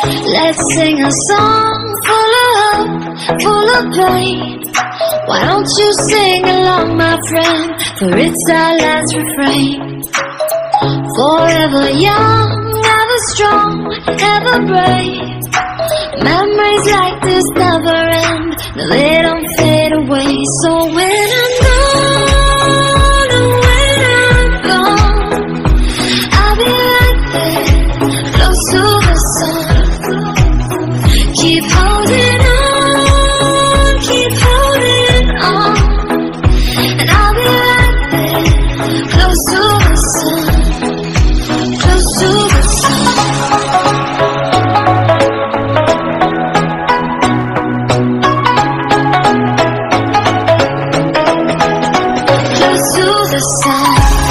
Let's sing a song full of hope, full of pain. Why don't you sing along, my friend, for it's our last refrain. Forever young, ever strong, ever brave. Memories like this never end, no, they don't fade away. So when I'm gone, and when I'm gone, I'll be right there, close to the sun. Keep holding on, keep holding on, and I'll be right there, close to the sun, close to the sun. Close to the sun.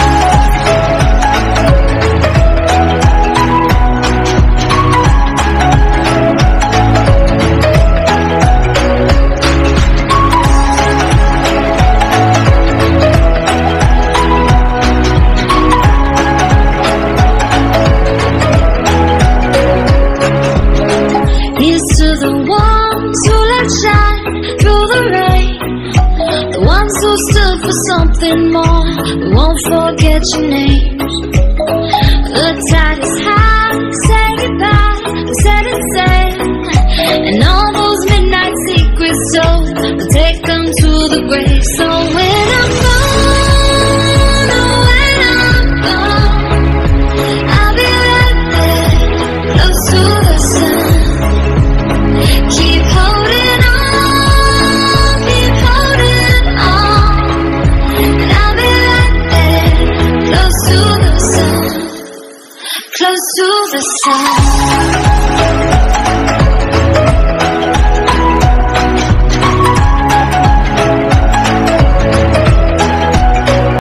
Here's to the ones who let shine through the rain, the ones who stood for something more. We won't forget your names. The tide is high, say goodbye, we set it sail, and all those midnight secrets told, we'll take them to the grave. So when I'm gone, oh, when I'm gone, I'll be right there, close to the sun. Keep holding on, keep holding on, and I'll be right there, close to the sun, close to the sun.